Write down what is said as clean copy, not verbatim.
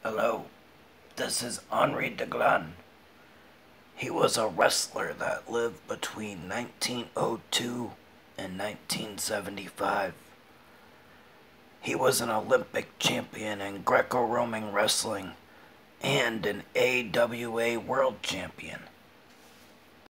Hello, this is Henri Deglane. He was a wrestler that lived between 1902 and 1975. He was an Olympic champion in Greco-Roman wrestling and an AWA world champion.